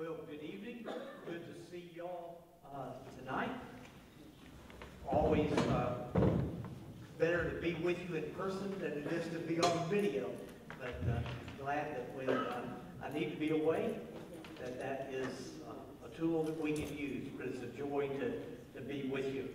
Well, good evening. Good to see y'all tonight. Always better to be with you in person than it is to be on video. But glad that when I need to be away, that is a tool that we can use. But it's a joy to be with you.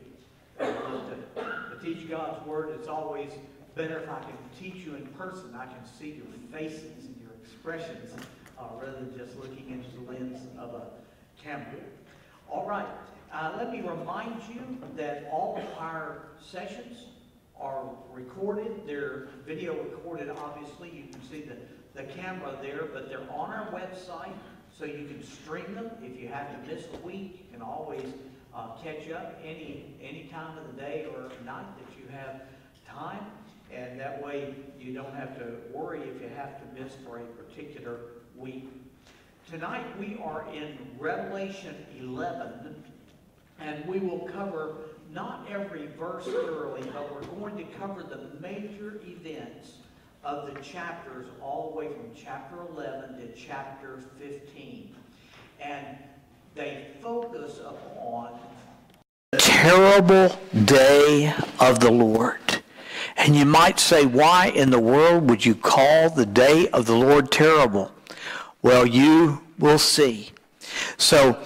To teach God's Word, it's always better if I can teach you in person. I can see your faces and your expressions rather than just looking into the lens of a camera. All right. Let me remind you that all of our sessions are recorded. They're video recorded, obviously. You can see the camera there, but they're on our website, so you can stream them. If you have to miss a week, you can always catch up any time of the day or night that you have time. And that way you don't have to worry if you have to miss for a particular week. Tonight we are in Revelation 11, and we will cover not every verse thoroughly, but we're going to cover the major events of the chapters all the way from chapter 11 to chapter 15. And they focus upon the terrible day of the Lord. And you might say, why in the world would you call the day of the Lord terrible? Well, you will see. So,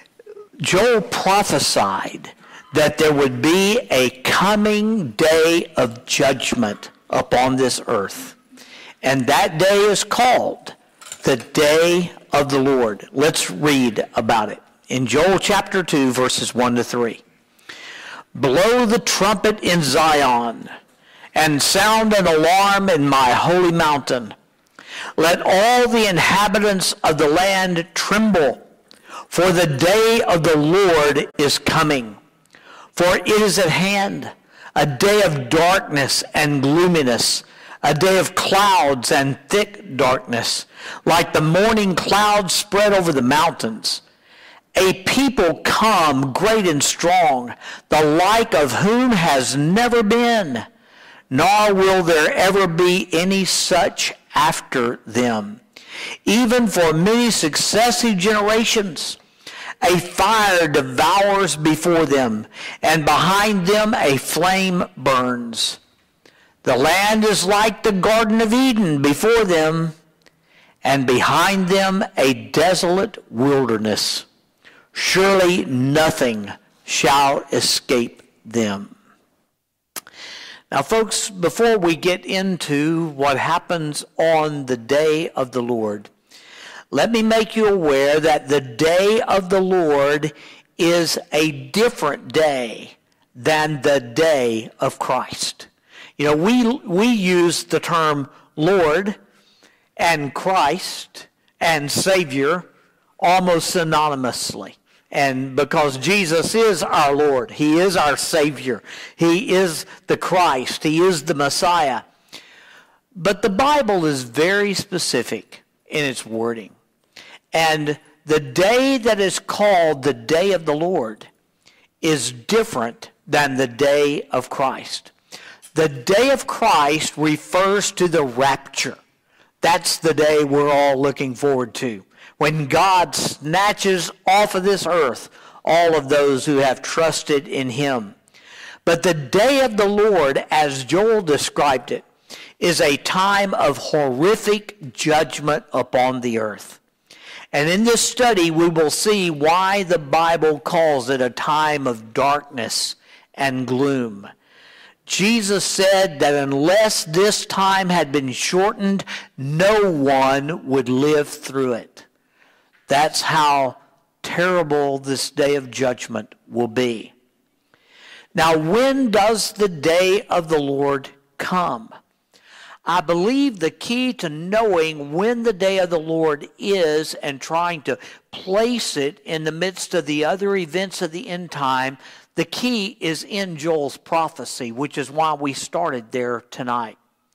Joel prophesied that there would be a coming day of judgment upon this earth. And that day is called the day of the Lord. Let's read about it. In Joel chapter 2, verses 1 to 3. Blow the trumpet in Zion, and sound an alarm in my holy mountain. Let all the inhabitants of the land tremble, for the day of the Lord is coming. For it is at hand, a day of darkness and gloominess, a day of clouds and thick darkness, like the morning clouds spread over the mountains. A people come, great and strong, the like of whom has never been, nor will there ever be any such after them. Even for many successive generations, a fire devours before them, and behind them a flame burns. The land is like the Garden of Eden before them, and behind them a desolate wilderness. Surely nothing shall escape them. Now, folks, before we get into what happens on the day of the Lord, let me make you aware that the day of the Lord is a different day than the day of Christ. You know, we use the term Lord and Christ and Savior almost synonymously. And because Jesus is our Lord, He is our Savior, He is the Christ, He is the Messiah. But the Bible is very specific in its wording. And the day that is called the day of the Lord is different than the day of Christ. The day of Christ refers to the rapture. That's the day we're all looking forward to, when God snatches off of this earth all of those who have trusted in Him. But the day of the Lord, as Joel described it, is a time of horrific judgment upon the earth. And in this study, we will see why the Bible calls it a time of darkness and gloom. Jesus said that unless this time had been shortened, no one would live through it. That's how terrible this day of judgment will be. Now, when does the day of the Lord come? I believe the key to knowing when the day of the Lord is and trying to place it in the midst of the other events of the end time, the key is in Joel's prophecy, which is why we started there tonight.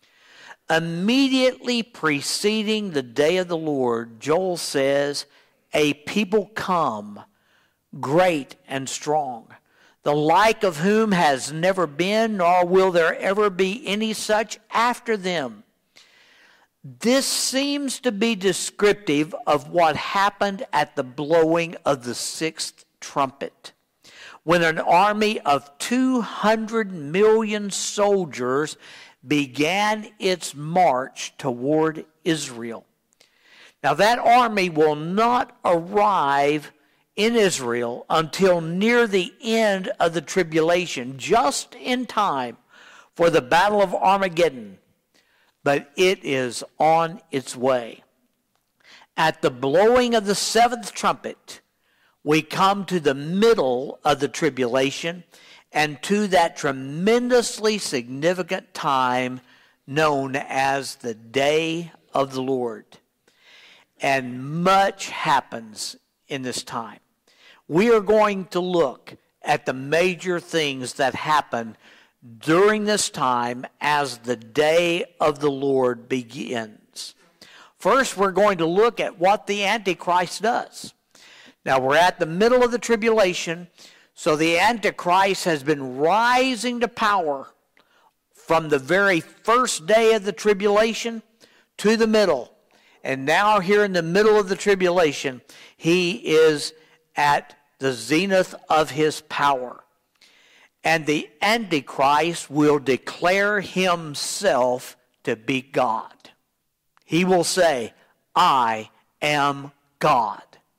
Immediately preceding the day of the Lord, Joel says, a people come, great and strong, the like of whom has never been, nor will there ever be any such after them. This seems to be descriptive of what happened at the blowing of the sixth trumpet, when an army of 200 million soldiers began its march toward Israel. Now that army will not arrive in Israel until near the end of the tribulation, just in time for the Battle of Armageddon. But it is on its way. At the blowing of the seventh trumpet, we come to the middle of the tribulation and to that tremendously significant time known as the day of the Lord. And much happens in this time. We are going to look at the major things that happen during this time as the day of the Lord begins. First, we're going to look at what the Antichrist does. Now, we're at the middle of the tribulation, so the Antichrist has been rising to power from the very first day of the tribulation to the middle. And now here in the middle of the tribulation, he is at the zenith of his power. And the Antichrist will declare himself to be God. He will say, I am God.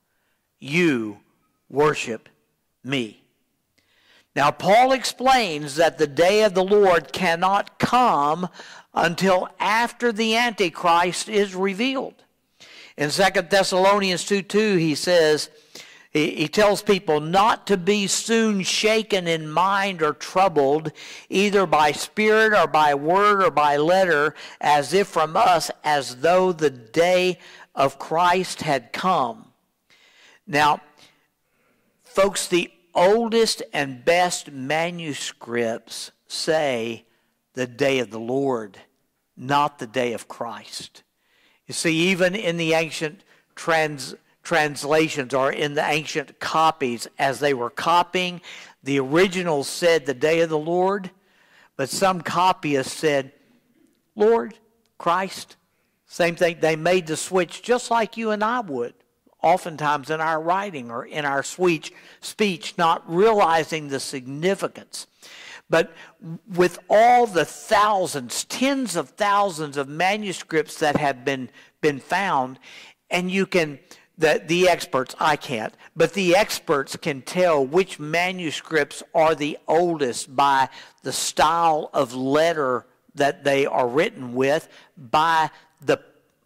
You worship me. Now, Paul explains that the day of the Lord cannot come until after the Antichrist is revealed. In 2 Thessalonians 2:2, he says, he tells people not to be soon shaken in mind or troubled, either by spirit or by word or by letter, as if from us, as though the day of Christ had come. Now, folks, the oldest and best manuscripts say the day of the Lord, not the day of Christ. You see, even in the ancient translations or in the ancient copies, as they were copying, the originals said the day of the Lord, but some copyists said, Lord, Christ, same thing. They made the switch just like you and I would, oftentimes in our writing or in our speech, not realizing the significance. But with all the thousands, tens of thousands of manuscripts that have been found, and you can, the experts, I can't, but the experts can tell which manuscripts are the oldest by the style of letter that they are written with, by the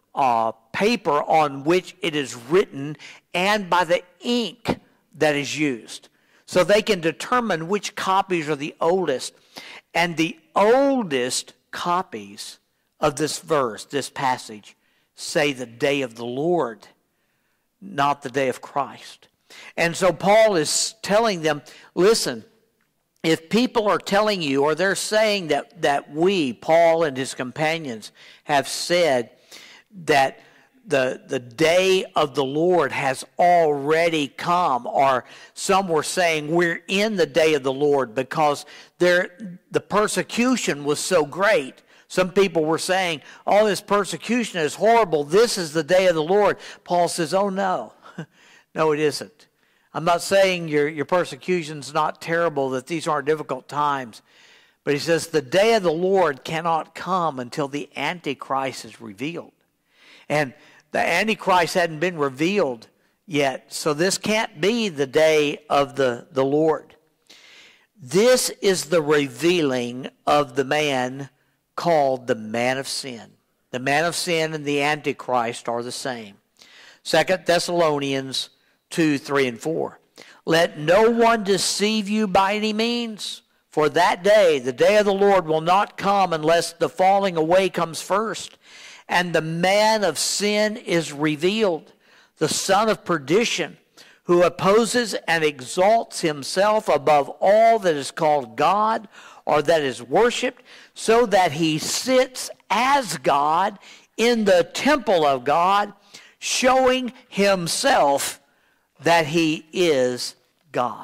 paper on which it is written, and by the ink that is used. So they can determine which copies are the oldest. And the oldest copies of this verse, this passage, say the day of the Lord, not the day of Christ. And so Paul is telling them, listen, if people are telling you, or they're saying that we, Paul and his companions, have said that the day of the Lord has already come, or some were saying we're in the day of the Lord because the persecution was so great. Some people were saying, oh, this persecution is horrible. This is the day of the Lord. Paul says, oh, no. No, it isn't. I'm not saying your persecution's not terrible, that these aren't difficult times. But he says the day of the Lord cannot come until the Antichrist is revealed. And the Antichrist hadn't been revealed yet, so this can't be the day of the Lord. This is the revealing of the man called the man of sin. The man of sin and the Antichrist are the same. 2 Thessalonians 2, 3, and 4. Let no one deceive you by any means, for that day, the day of the Lord, will not come unless the falling away comes first, and the man of sin is revealed, the son of perdition, who opposes and exalts himself above all that is called God or that is worshipped, so that he sits as God in the temple of God, showing himself that he is God.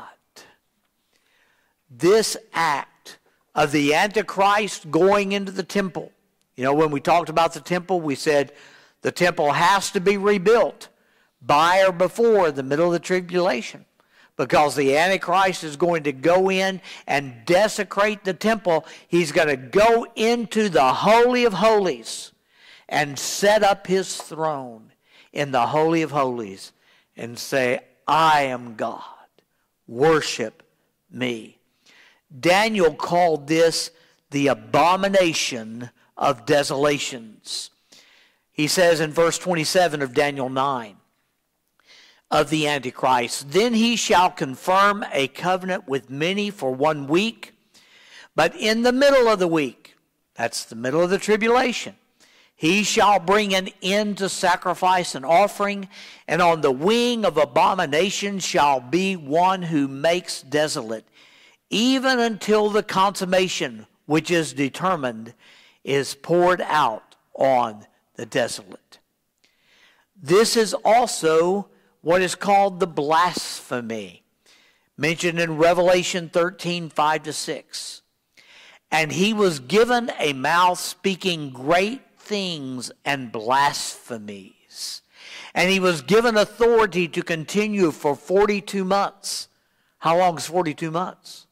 This act of the Antichrist going into the temple You know, when we talked about the temple, we said the temple has to be rebuilt by or before the middle of the tribulation, because the Antichrist is going to go in and desecrate the temple. He's going to go into the Holy of Holies and set up his throne in the Holy of Holies and say, I am God. Worship me. Daniel called this the abomination of desolations. He says in verse 27 of Daniel 9 of the Antichrist, then he shall confirm a covenant with many for 1 week, but in the middle of the week, that's the middle of the tribulation, he shall bring an end to sacrifice and offering, and on the wing of abomination shall be one who makes desolate, even until the consummation which is determined is poured out on the desolate. This is also what is called the blasphemy, mentioned in Revelation 13, 5-6. And he was given a mouth speaking great things and blasphemies. And he was given authority to continue for 42 months. How long is 42 months?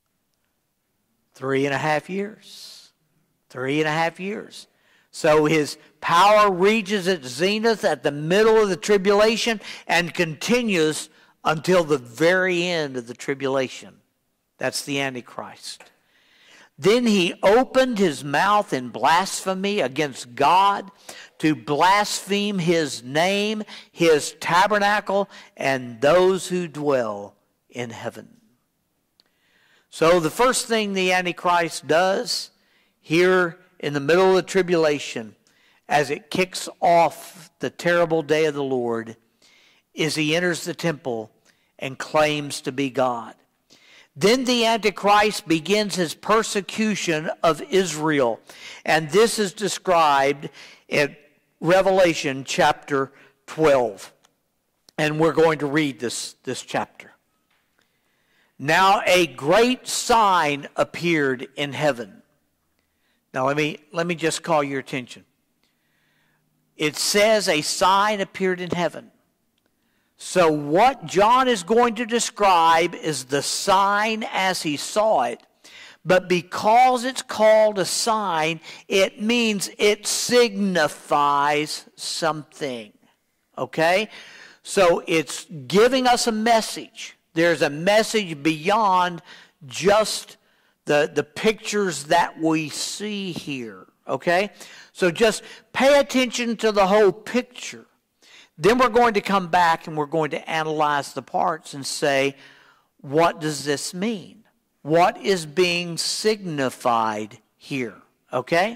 3.5 years. 3.5 years. So his power reaches its zenith at the middle of the tribulation and continues until the very end of the tribulation. That's the Antichrist. Then he opened his mouth in blasphemy against God, to blaspheme his name, his tabernacle, and those who dwell in heaven. So the first thing the Antichrist does here in the middle of the tribulation, as it kicks off the terrible day of the Lord, is he enters the temple and claims to be God. Then the Antichrist begins his persecution of Israel. And this is described in Revelation chapter 12. And we're going to read this chapter. Now a great sign appeared in heaven. Now let me just call your attention. It says a sign appeared in heaven. So what John is going to describe is the sign as he saw it. But because it's called a sign, it means it signifies something. Okay? So it's giving us a message. There's a message beyond just the pictures that we see here. Okay? So just pay attention to the whole picture. Then we're going to come back and we're going to analyze the parts and say, what does this mean? What is being signified here? Okay?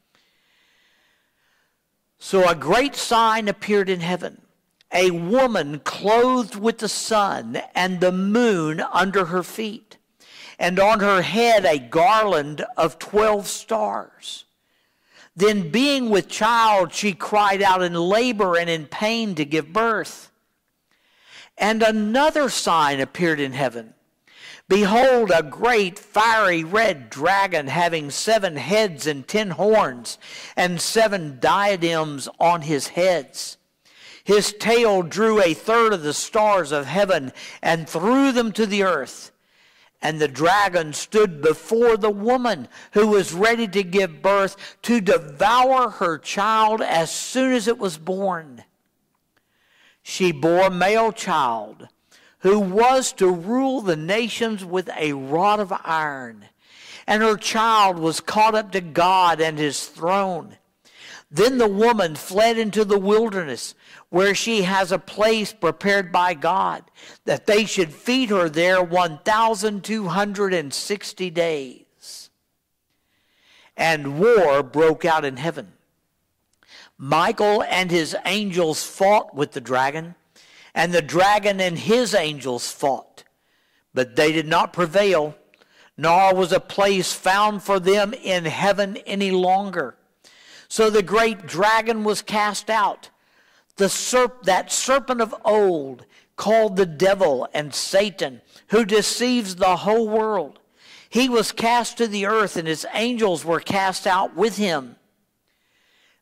So a great sign appeared in heaven. A woman clothed with the sun and the moon under her feet, and on her head a garland of 12 stars. Then being with child, she cried out in labor and in pain to give birth. And another sign appeared in heaven. Behold, a great fiery red dragon having 7 heads and 10 horns, and 7 diadems on his heads. His tail drew 1/3 of the stars of heaven and threw them to the earth. And the dragon stood before the woman who was ready to give birth, to devour her child as soon as it was born. She bore a male child who was to rule the nations with a rod of iron. And her child was caught up to God and his throne. Then the woman fled into the wilderness, where she has a place prepared by God, that they should feed her there 1,260 days. And war broke out in heaven. Michael and his angels fought with the dragon, and the dragon and his angels fought. But they did not prevail, nor was a place found for them in heaven any longer. So the great dragon was cast out, that serpent of old, called the devil and Satan, who deceives the whole world. He was cast to the earth, and his angels were cast out with him.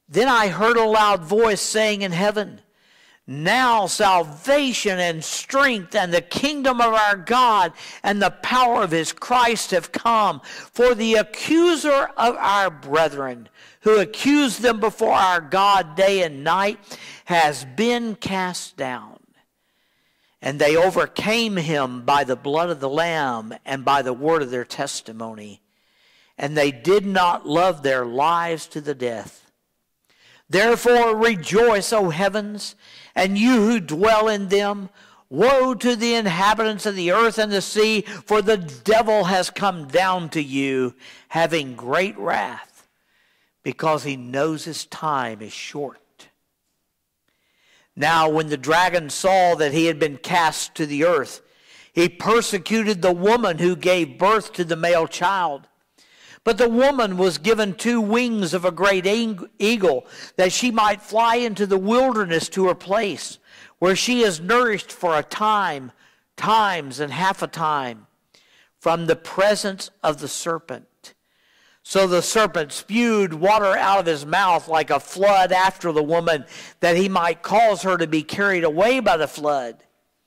Then I heard a loud voice saying in heaven, now salvation and strength and the kingdom of our God and the power of his Christ have come. For the accuser of our brethren, who accused them before our God day and night, has been cast down. And they overcame him by the blood of the Lamb and by the word of their testimony. And they did not love their lives to the death. Therefore rejoice, O heavens, and you who dwell in them. Woe to the inhabitants of the earth and the sea, for the devil has come down to you, having great wrath, because he knows his time is short. Now when the dragon saw that he had been cast to the earth, he persecuted the woman who gave birth to the male child. But the woman was given 2 wings of a great eagle, that she might fly into the wilderness to her place, where she is nourished for a time, times and half a time, from the presence of the serpent. So the serpent spewed water out of his mouth like a flood after the woman, that he might cause her to be carried away by the flood.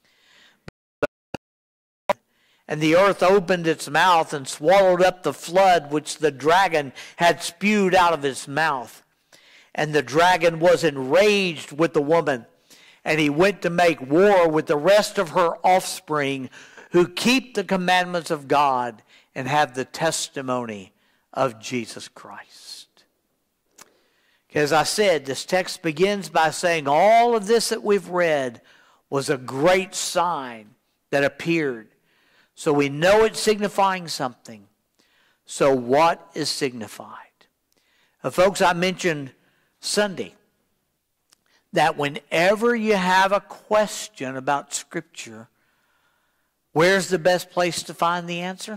And the earth opened its mouth and swallowed up the flood which the dragon had spewed out of his mouth. And the dragon was enraged with the woman, and he went to make war with the rest of her offspring, who keep the commandments of God and have the testimony of Jesus Christ. As I said, this text begins by saying all of this that we've read was a great sign that appeared. So we know it's signifying something. So what is signified? Folks, I mentioned Sunday that whenever you have a question about Scripture, where's the best place to find the answer?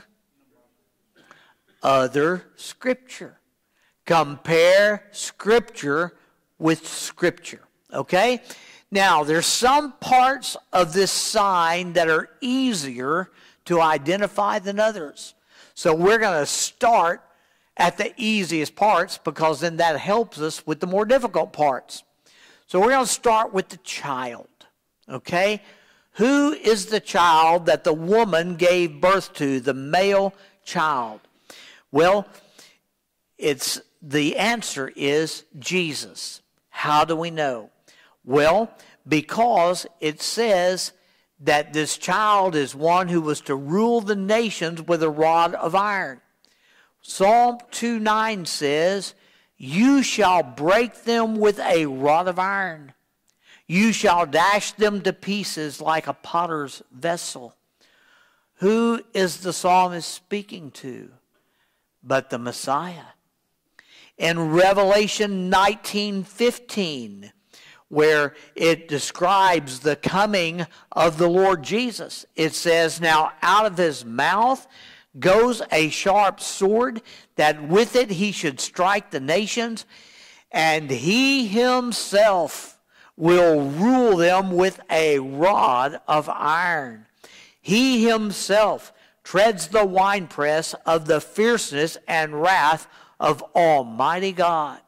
Other Scripture. Compare Scripture with Scripture. Okay? Now, there's some parts of this sign that are easier to identify than others. So we're going to start at the easiest parts, because then that helps us with the more difficult parts. So we're going to start with the child. Okay? Who is the child that the woman gave birth to, the male child? Well, the answer is Jesus. How do we know? Well, because it says that this child is one who was to rule the nations with a rod of iron. Psalm 2:9 says, you shall break them with a rod of iron. You shall dash them to pieces like a potter's vessel. Who is the psalmist speaking to but the Messiah? In Revelation 19:15, where it describes the coming of the Lord Jesus, it says, now out of his mouth goes a sharp sword, that with it he should strike the nations, and he himself will rule them with a rod of iron. He himself treads the winepress of the fierceness and wrath of Almighty God.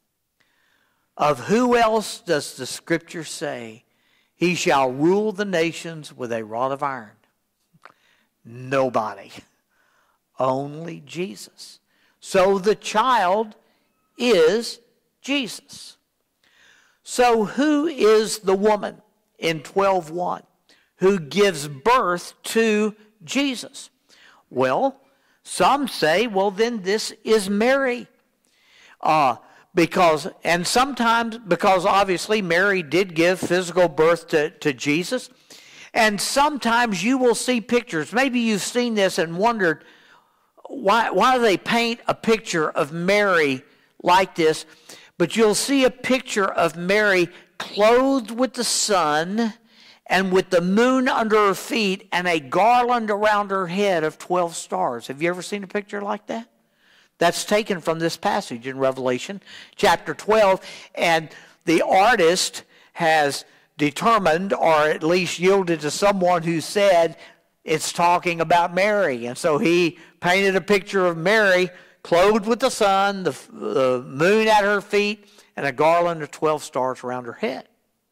Of who else does the Scripture say, he shall rule the nations with a rod of iron? Nobody. Only Jesus. So the child is Jesus. So who is the woman in 12:1 who gives birth to Jesus? Well, some say, well, then this is Mary. Because obviously Mary did give physical birth to Jesus. And sometimes you will see pictures. Maybe you've seen this and wondered, why do they paint a picture of Mary like this? But you'll see a picture of Mary clothed with the sun and with the moon under her feet and a garland around her head of 12 stars. Have you ever seen a picture like that? That's taken from this passage in Revelation chapter 12. And the artist has determined, or at least yielded to someone who said it's talking about Mary. And so he painted a picture of Mary clothed with the sun, the moon at her feet, and a garland of 12 stars around her head.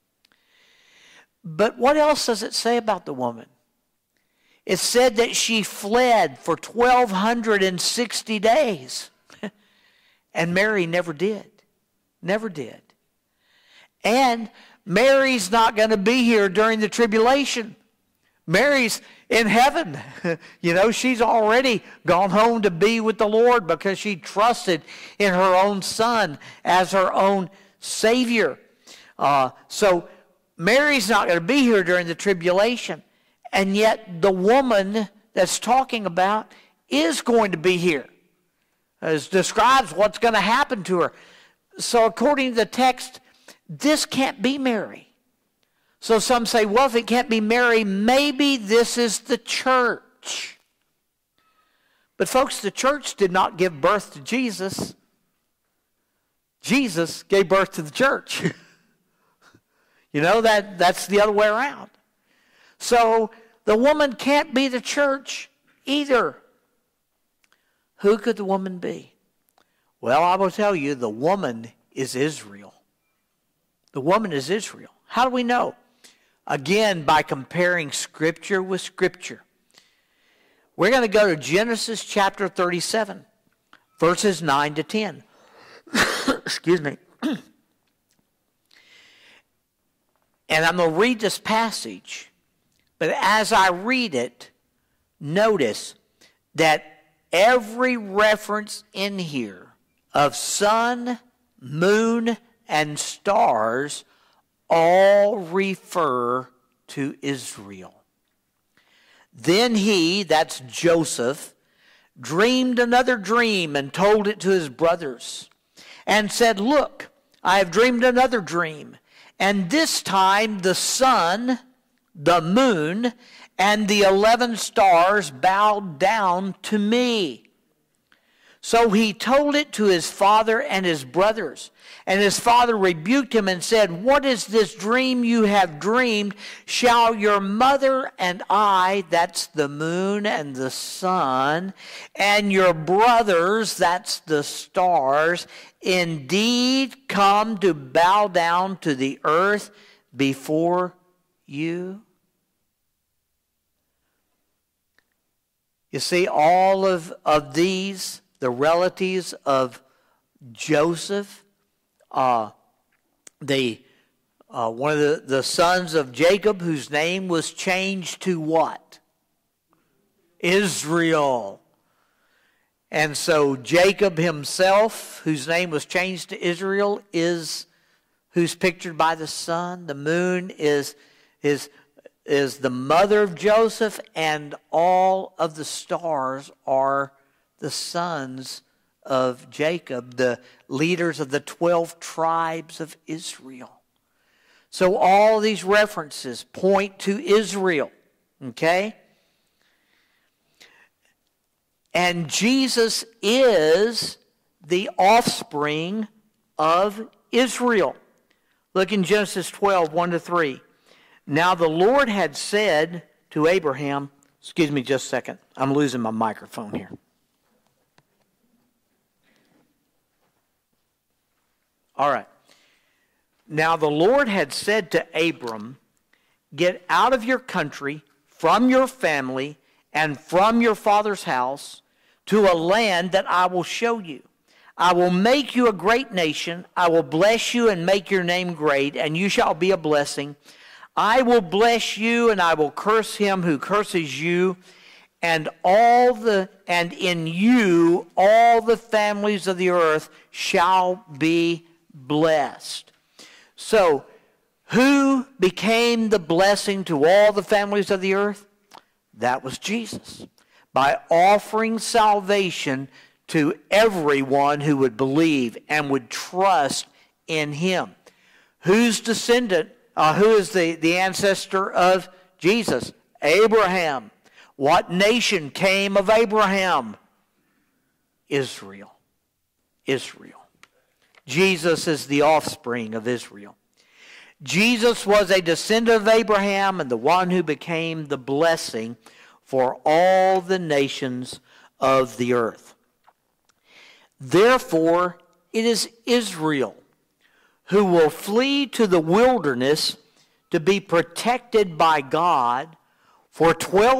But what else does it say about the woman? It said that she fled for 1,260 days. And Mary never did. Never did. And Mary's not going to be here during the tribulation. Mary's in heaven. You know, she's already gone home to be with the Lord because she trusted in her own Son as her own Savior. So Mary's not going to be here during the tribulation. And yet the woman that's talking about is going to be here. It describes what's going to happen to her. So according to the text, this can't be Mary. So some say, well, if it can't be Mary, maybe this is the church. But folks, the church did not give birth to Jesus. Jesus gave birth to the church. You know, that's the other way around. So the woman can't be the church either. Who could the woman be? Well, I will tell you, the woman is Israel. The woman is Israel. How do we know? Again, by comparing Scripture with Scripture. We're going to go to Genesis chapter 37, verses 9 to 10. Excuse me. And I'm going to read this passage, but as I read it, notice that every reference in here of sun, moon, and stars all refer to Israel. Then he, that's Joseph, dreamed another dream and told it to his brothers and said, look, I have dreamed another dream. And this time the sun, the moon, and the 11 stars bowed down to me. So he told it to his father and his brothers. And his father rebuked him and said, what is this dream you have dreamed? Shall your mother and I, that's the moon and the sun, and your brothers, that's the stars, indeed come to bow down to the earth before you? You see, all of these, the relatives of Joseph, one of the sons of Jacob, whose name was changed to what? Israel. And so Jacob himself, whose name was changed to Israel, is who's pictured by the sun. The moon is the mother of Joseph, and all of the stars are the sons of Jacob, the leaders of the 12 tribes of Israel. So all these references point to Israel, okay? And Jesus is the offspring of Israel. Look in Genesis 12, 1 to 3. Now the Lord had said to Abraham, excuse me just a second, I'm losing my microphone here. All right. Now the Lord had said to Abram, get out of your country, from your family, and from your father's house, to a land that I will show you. I will make you a great nation. I will bless you and make your name great, and you shall be a blessing. I will bless you, and I will curse him who curses you, and in you all the families of the earth shall be blessed. So, who became the blessing to all the families of the earth? That was Jesus, by offering salvation to everyone who would believe and would trust in him. Whose descendant, who is the ancestor of Jesus? Abraham. What nation came of Abraham? Israel. Israel. Jesus is the offspring of Israel. Jesus was a descendant of Abraham and the one who became the blessing for all the nations of the earth. Therefore, it is Israel who will flee to the wilderness to be protected by God for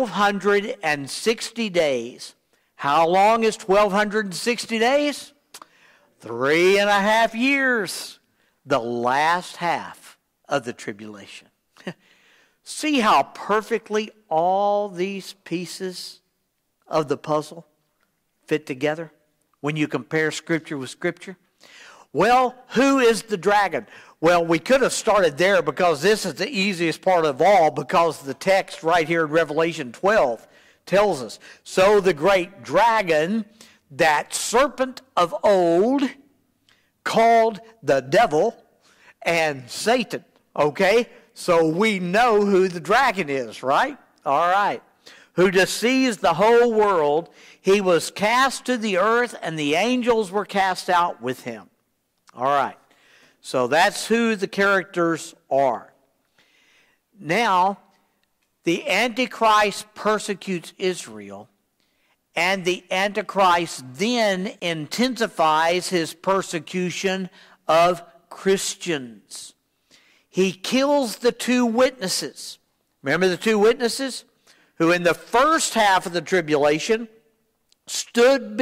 1,260 days. How long is 1,260 days? 3.5 years. The last half of the tribulation. See how perfectly all these pieces of the puzzle fit together when you compare Scripture with Scripture? Well, who is the dragon? Well, we could have started there because this is the easiest part of all, because the text right here in Revelation 12 tells us. So the great dragon, that serpent of old, called the devil and Satan. Okay? So we know who the dragon is, right? All right. Who deceives the whole world. He was cast to the earth, and the angels were cast out with him. All right. So that's who the characters are. Now, the Antichrist persecutes Israel, and the Antichrist then intensifies his persecution of Christians. He kills the two witnesses. Remember the two witnesses? Who in the first half of the tribulation stood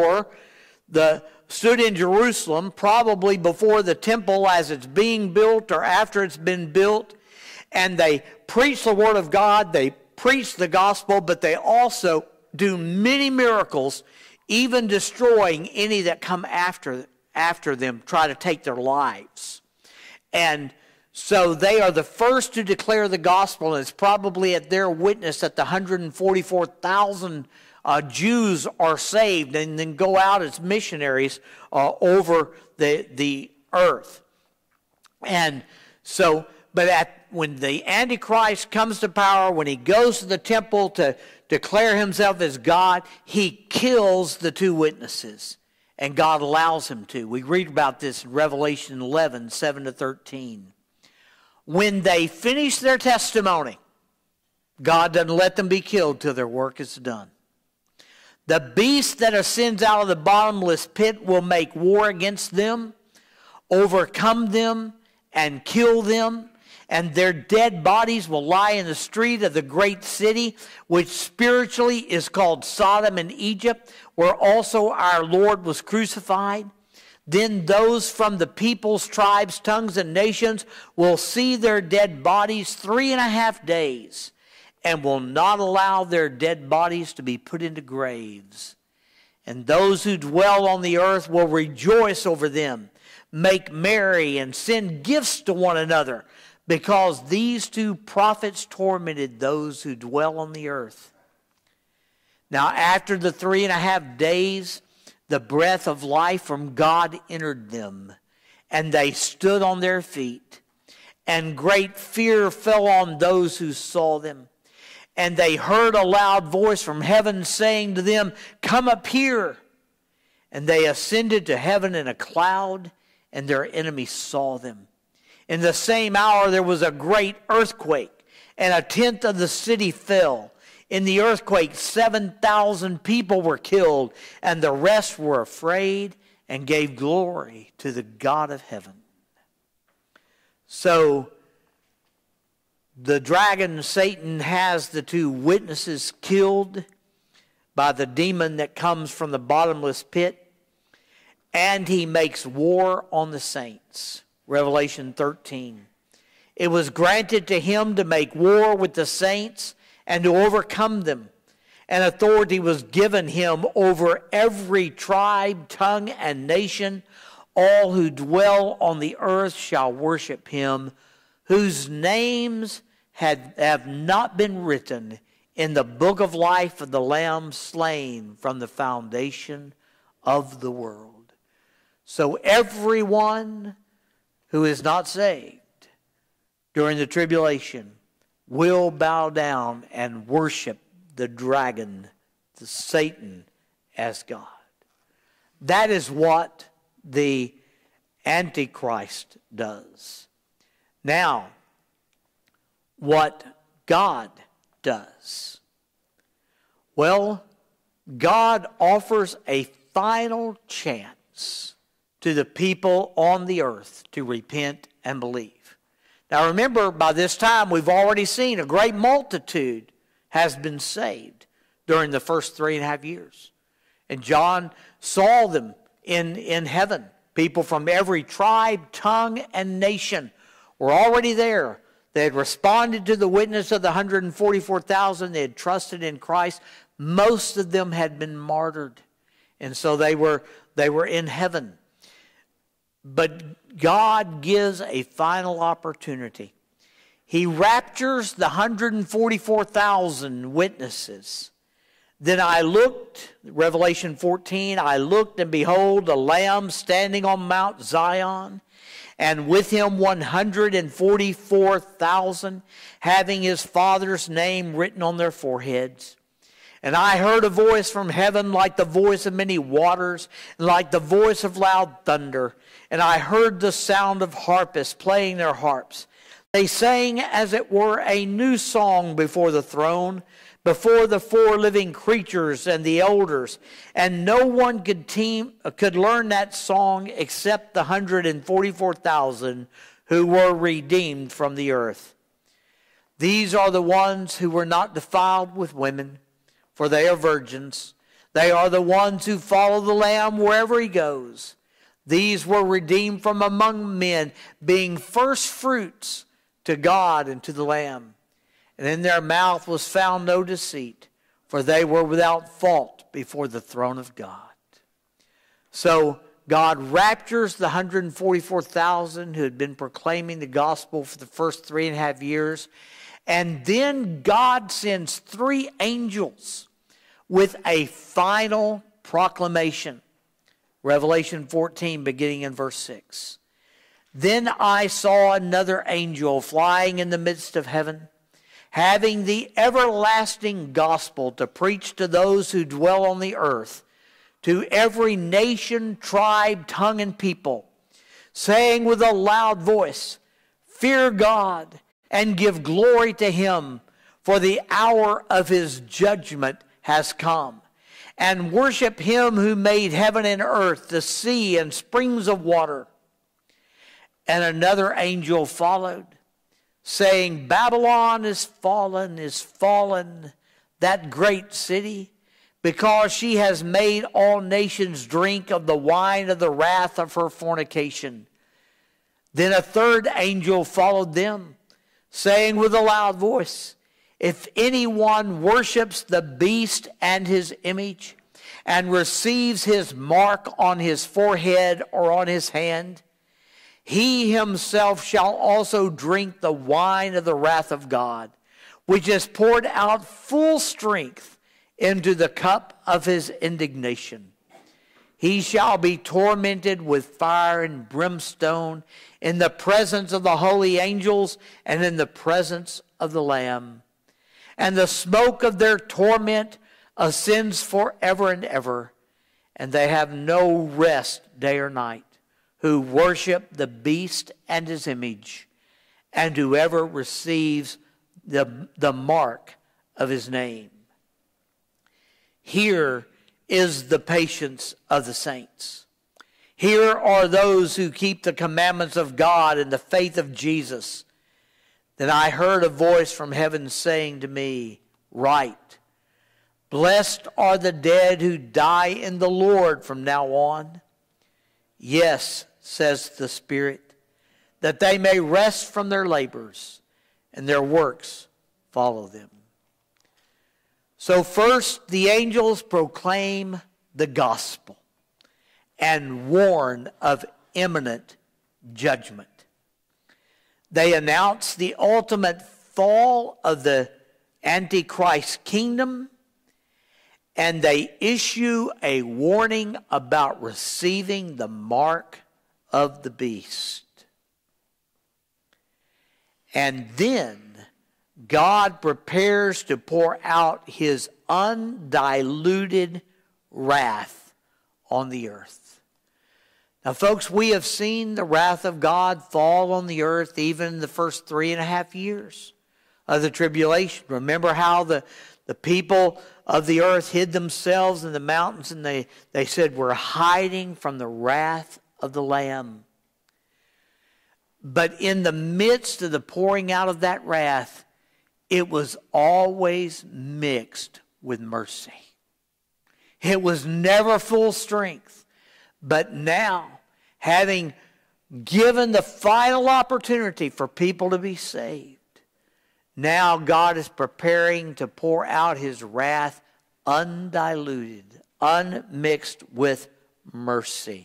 in Jerusalem, probably before the temple as it's being built or after it's been built, and they preach the word of God, they preach the gospel, but they also do many miracles, even destroying any that come after them, try to take their lives. And so they are the first to declare the gospel, and it's probably at their witness that the 144,000 Jews are saved and then go out as missionaries over the earth. And so, when the Antichrist comes to power, when he goes to the temple to declare himself as God, he kills the two witnesses. And God allows him to. We read about this in Revelation 11, 7-13. When they finish their testimony, God doesn't let them be killed till their work is done. The beast that ascends out of the bottomless pit will make war against them, overcome them, and kill them. And their dead bodies will lie in the street of the great city, which spiritually is called Sodom and Egypt, where also our Lord was crucified. Then those from the peoples, tribes, tongues, and nations will see their dead bodies 3.5 days, and will not allow their dead bodies to be put into graves. And those who dwell on the earth will rejoice over them, make merry, and send gifts to one another, because these two prophets tormented those who dwell on the earth. Now, after the 3.5 days, the breath of life from God entered them, and they stood on their feet. And great fear fell on those who saw them. And they heard a loud voice from heaven saying to them, "Come up here." And they ascended to heaven in a cloud, and their enemies saw them. In the same hour there was a great earthquake, and 1/10 of the city fell. In the earthquake, 7,000 people were killed, and the rest were afraid and gave glory to the God of heaven. So, the dragon, Satan, has the two witnesses killed by the demon that comes from the bottomless pit, and he makes war on the saints. Revelation 13. It was granted to him to make war with the saints and to overcome them. And authority was given him over every tribe, tongue, and nation. All who dwell on the earth shall worship him, whose names have not been written in the book of life of the Lamb slain from the foundation of the world. So everyone who is not saved during the tribulation will bow down and worship the dragon, the Satan, as God. That is what the Antichrist does. Now, what God does. Well, God offers a final chance to the people on the earth to repent and believe. Now remember, by this time we've already seen a great multitude has been saved during the first 3.5 years. And John saw them in heaven. People from every tribe, tongue, and nation were already there. They had responded to the witness of the 144,000. They had trusted in Christ. Most of them had been martyred. And so they were in heaven. But God gives a final opportunity. He raptures the 144,000 witnesses. Then I looked, Revelation 14, I looked and behold a Lamb standing on Mount Zion, and with him 144,000, having his Father's name written on their foreheads. And I heard a voice from heaven like the voice of many waters, and like the voice of loud thunder. And I heard the sound of harpists playing their harps. They sang as it were a new song before the throne, before the 4 living creatures and the elders. And no one could learn that song except the 144,000 who were redeemed from the earth. These are the ones who were not defiled with women, for they are virgins. They are the ones who follow the Lamb wherever he goes. These were redeemed from among men, being first fruits to God and to the Lamb. And in their mouth was found no deceit, for they were without fault before the throne of God. So God raptures the 144,000 who had been proclaiming the gospel for the first 3.5 years. And then God sends 3 angels with a final proclamation. Revelation 14, beginning in verse 6. Then I saw another angel flying in the midst of heaven, having the everlasting gospel to preach to those who dwell on the earth, to every nation, tribe, tongue, and people, saying with a loud voice, Fear God and give glory to him, for the hour of his judgment has come. And worship him who made heaven and earth, the sea, and springs of water. And another angel followed, saying, Babylon is fallen, that great city, because she has made all nations drink of the wine of the wrath of her fornication. Then a third angel followed them, saying with a loud voice, If anyone worships the beast and his image, and receives his mark on his forehead or on his hand, he himself shall also drink the wine of the wrath of God, which is poured out full strength into the cup of his indignation. He shall be tormented with fire and brimstone in the presence of the holy angels and in the presence of the Lamb. And the smoke of their torment ascends forever and ever, and they have no rest day or night, who worship the beast and his image, and whoever receives the mark of his name. Here is the patience of the saints. Here are those who keep the commandments of God and the faith of Jesus. Then I heard a voice from heaven saying to me, Write, Blessed are the dead who die in the Lord from now on. Yes, says the Spirit, that they may rest from their labors, and their works follow them. So first, the angels proclaim the gospel and warn of imminent judgment. They announce the ultimate fall of the Antichrist kingdom, and they issue a warning about receiving the mark of the beast. And then God prepares to pour out his undiluted wrath on the earth. Now, folks, we have seen the wrath of God fall on the earth even in the first 3.5 years of the tribulation. Remember how the people of the earth hid themselves in the mountains, and they said, we're hiding from the wrath of the Lamb. But in the midst of the pouring out of that wrath, it was always mixed with mercy. It was never full strength. But now, having given the final opportunity for people to be saved, now God is preparing to pour out his wrath undiluted, unmixed with mercy.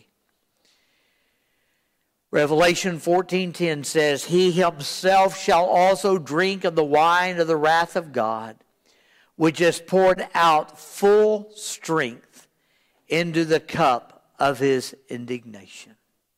Revelation 14:10 says, "He himself shall also drink of the wine of the wrath of God, which is poured out full strength into the cup of his indignation."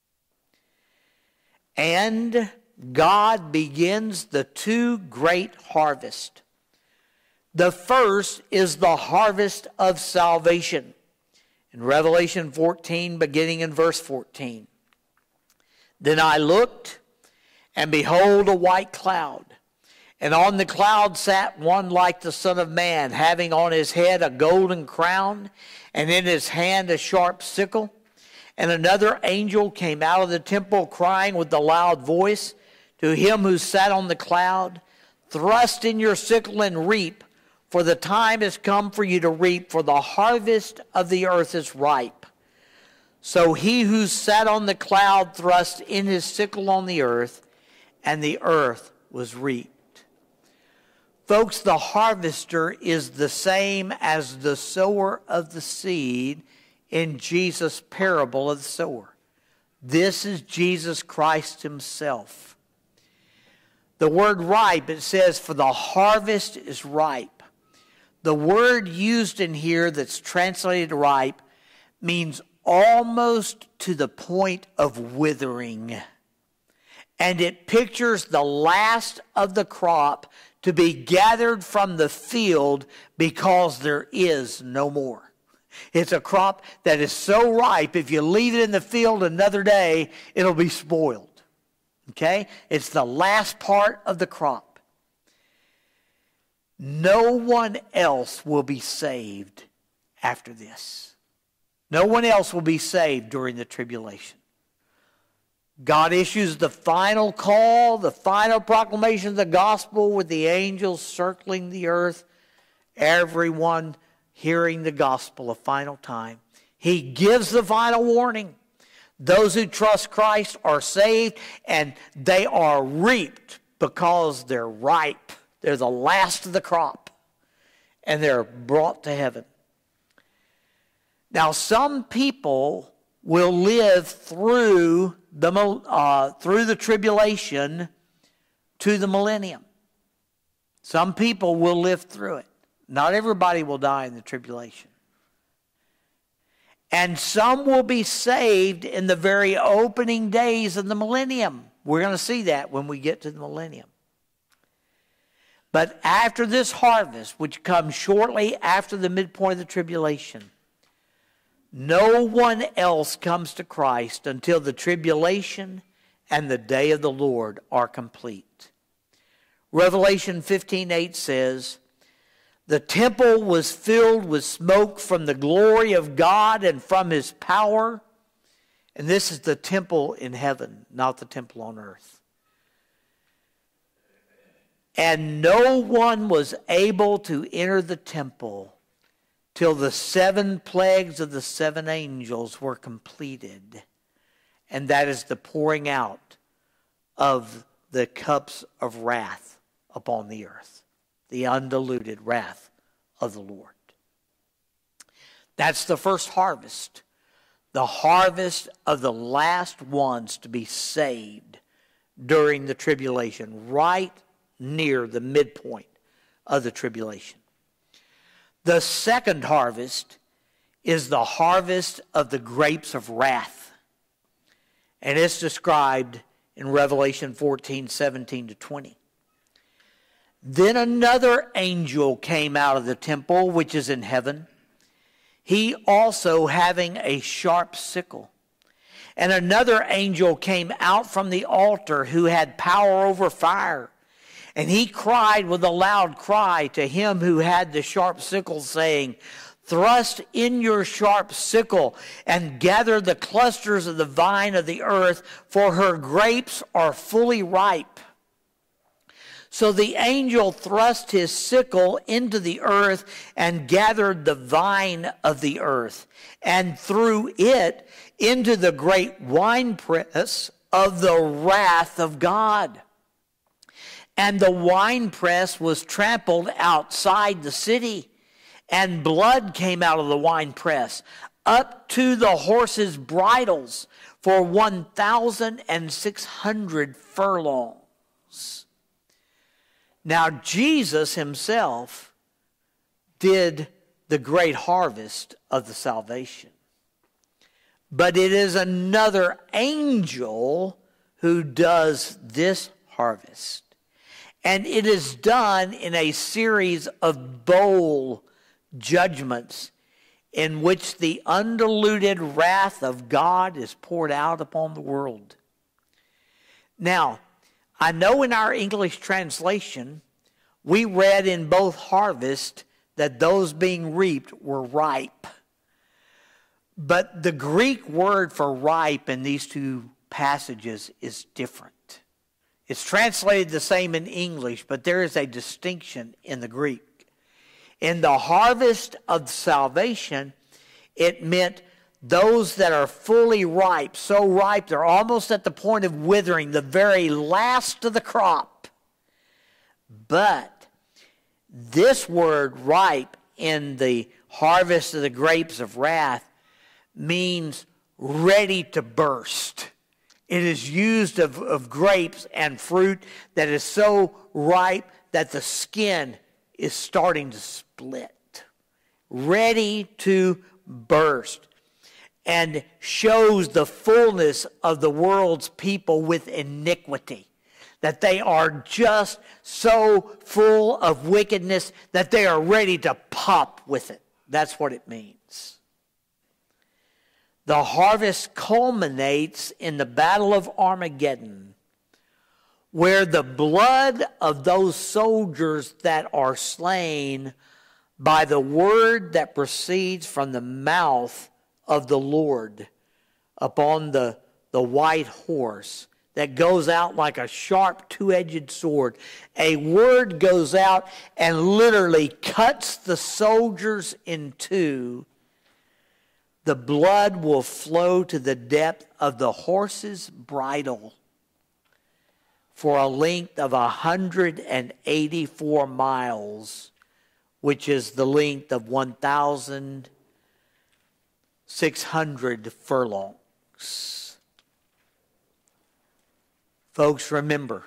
And God begins the two great harvests. The first is the harvest of salvation. In Revelation 14, beginning in verse 14. "Then I looked, and behold, a white cloud. And on the cloud sat one like the Son of Man, having on his head a golden crown, and in his hand a sharp sickle. And another angel came out of the temple, crying with a loud voice to him who sat on the cloud, 'Thrust in your sickle and reap, for the time has come for you to reap, for the harvest of the earth is ripe.' So he who sat on the cloud thrust in his sickle on the earth, and the earth was reaped." Folks, the harvester is the same as the sower of the seed in Jesus' parable of the sower. This is Jesus Christ himself. The word ripe, it says, "For the harvest is ripe." The word used in here that's translated ripe means almost to the point of withering. And it pictures the last of the crop to be gathered from the field because there is no more. It's a crop that is so ripe, if you leave it in the field another day, it'll be spoiled. Okay? It's the last part of the crop. No one else will be saved after this. No one else will be saved during the tribulation. God issues the final call, the final proclamation of the gospel with the angels circling the earth, everyone hearing the gospel a final time. He gives the final warning. Those who trust Christ are saved, and they are reaped because they're ripe. They're the last of the crop, and they're brought to heaven. Now, some people will live through the tribulation to the millennium. Some people will live through it. Not everybody will die in the tribulation. And some will be saved in the very opening days of the millennium. We're going to see that when we get to the millennium. But after this harvest, which comes shortly after the midpoint of the tribulation, no one else comes to Christ until the tribulation and the day of the Lord are complete. Revelation 15:8 says, "The temple was filled with smoke from the glory of God and from his power." And this is the temple in heaven, not the temple on earth. "And no one was able to enter the temple till the 7 plagues of the 7 angels were completed." And that is the pouring out of the cups of wrath upon the earth. The undiluted wrath of the Lord. That's the first harvest. The harvest of the last ones to be saved during the tribulation, right near the midpoint of the tribulation. The second harvest is the harvest of the grapes of wrath. And it's described in Revelation 14:17-20. "Then another angel came out of the temple which is in heaven, he also having a sharp sickle. And another angel came out from the altar who had power over fire. And he cried with a loud cry to him who had the sharp sickle, saying, Thrust in your sharp sickle and gather the clusters of the vine of the earth, for her grapes are fully ripe. So the angel thrust his sickle into the earth and gathered the vine of the earth, and threw it into the great winepress of the wrath of God. And the winepress was trampled outside the city, and blood came out of the winepress up to the horses' bridles for 1,600 furlongs. Now Jesus himself did the great harvest of the salvation. But it is another angel who does this harvest. And it is done in a series of bowl judgments in which the undiluted wrath of God is poured out upon the world. Now, I know in our English translation, we read in both harvest that those being reaped were ripe. But the Greek word for ripe in these two passages is different. It's translated the same in English, but there is a distinction in the Greek. In the harvest of salvation, it meant those that are fully ripe, so ripe they're almost at the point of withering, the very last of the crop. But this word ripe in the harvest of the grapes of wrath means ready to burst. It is used of grapes and fruit that is so ripe that the skin is starting to split, ready to burst, and shows the fullness of the world's people with iniquity, that they are just so full of wickedness that they are ready to pop with it. That's what it means. The harvest culminates in the Battle of Armageddon, where the blood of those soldiers that are slain by the word that proceeds from the mouth of the Lord upon the white horse that goes out like a sharp two-edged sword. A word goes out and literally cuts the soldiers in two. The blood will flow to the depth of the horse's bridle for a length of 184 miles, which is the length of 1,600 furlongs. Folks, remember,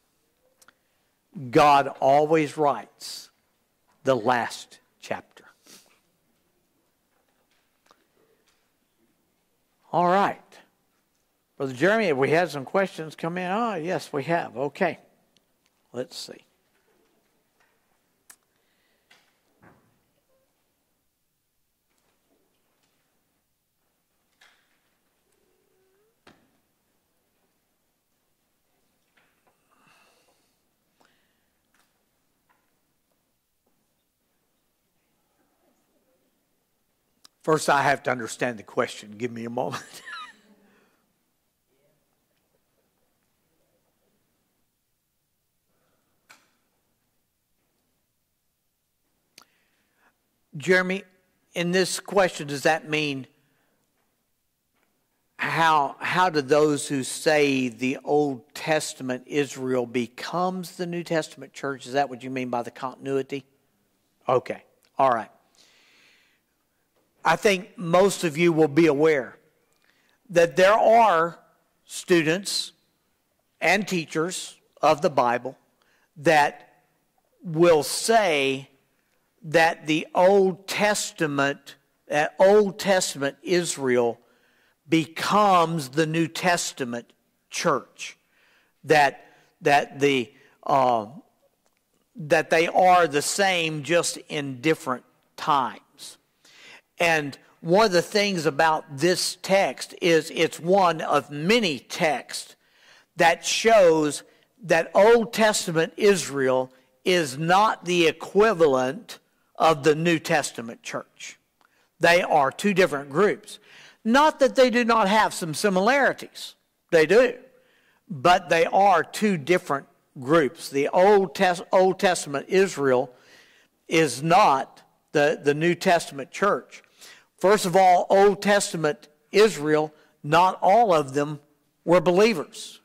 God always writes the last chapter. All right. Brother Jeremy, have we had some questions come in? Oh, yes, we have. Okay. Let's see. First, I have to understand the question. Give me a moment. Jeremy, in this question, does that mean how do those who say the Old Testament Israel becomes the New Testament church? Is that what you mean by the continuity? Okay. All right. I think most of you will be aware that there are students and teachers of the Bible that will say that the Old Testament Israel becomes the New Testament church. That they are the same, just in different times. And one of the things about this text is it's one of many texts that shows that Old Testament Israel is not the equivalent of the New Testament church. They are two different groups. Not that they do not have some similarities. They do. But they are two different groups. The Old Testament Israel is not the New Testament church. First of all, Old Testament Israel, not all of them were believers.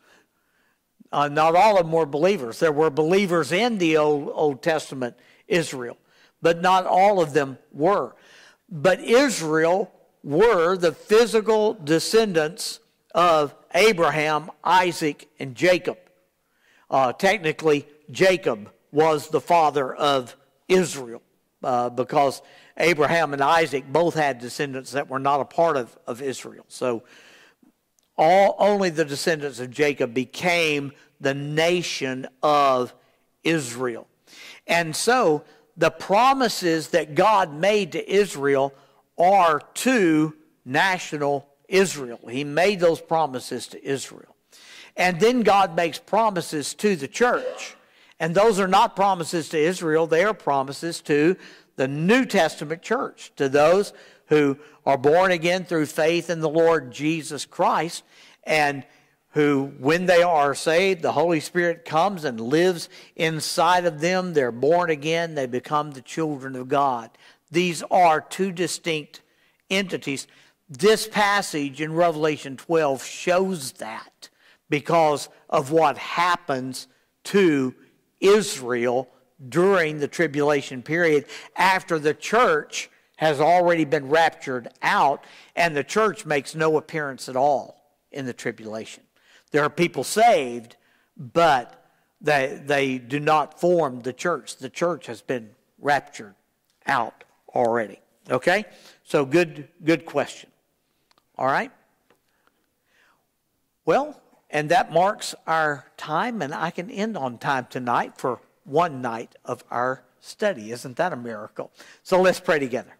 Not all of them were believers. There were believers in the Old Testament Israel, but not all of them were. But Israel were the physical descendants of Abraham, Isaac, and Jacob. Technically, Jacob was the father of Israel because Abraham and Isaac both had descendants that were not a part of Israel. So only the descendants of Jacob became the nation of Israel. And so the promises that God made to Israel are to national Israel. He made those promises to Israel. And then God makes promises to the church. And those are not promises to Israel. They are promises to the New Testament church, to those who are born again through faith in the Lord Jesus Christ, and who, when they are saved, the Holy Spirit comes and lives inside of them. They're born again. They become the children of God. These are two distinct entities. This passage in Revelation 12 shows that because of what happens to Israel during the tribulation period after the church has already been raptured out, and the church makes no appearance at all in the tribulation. There are people saved, but they do not form the church. The church has been raptured out already. Okay? So good question. All right? Well, and that marks our time, and I can end on time tonight for one night of our study. Isn't that a miracle? So let's pray together.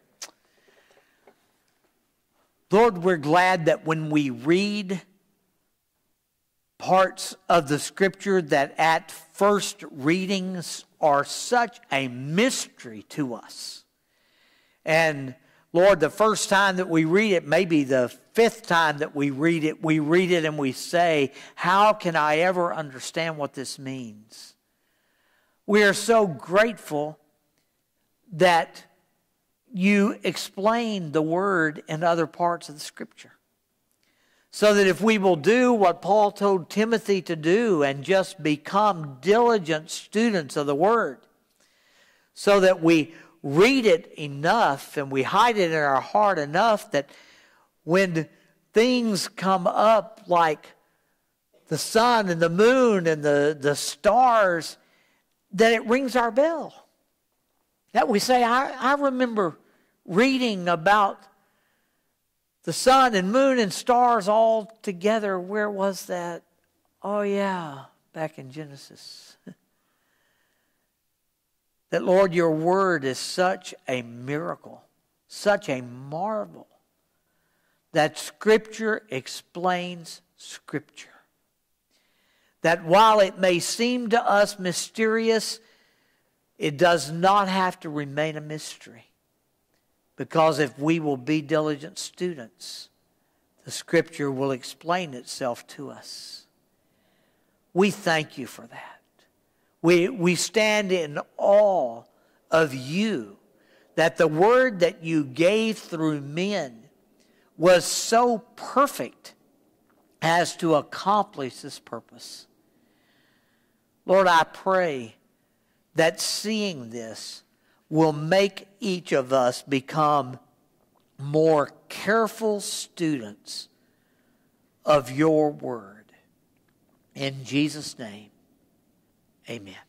Lord, we're glad that when we read parts of the Scripture that at first readings are such a mystery to us. And Lord, the first time that we read it, maybe the fifth time that we read it and we say, how can I ever understand what this means? We are so grateful that you explain the Word in other parts of the Scripture. So that if we will do what Paul told Timothy to do and just become diligent students of the Word, so that we read it enough and we hide it in our heart enough that when things come up like the sun and the moon and the stars, that it rings our bell. That we say, I remember reading about the sun and moon and stars all together. Where was that? Oh yeah, back in Genesis. That, Lord, your word is such a miracle, such a marvel, that Scripture explains Scripture. That while it may seem to us mysterious, it does not have to remain a mystery. Because if we will be diligent students, the Scripture will explain itself to us. We thank you for that. We stand in awe of you, that the word that you gave through men was so perfect as to accomplish this purpose. Lord, I pray that seeing this will make each of us become more careful students of your word. In Jesus' name, amen.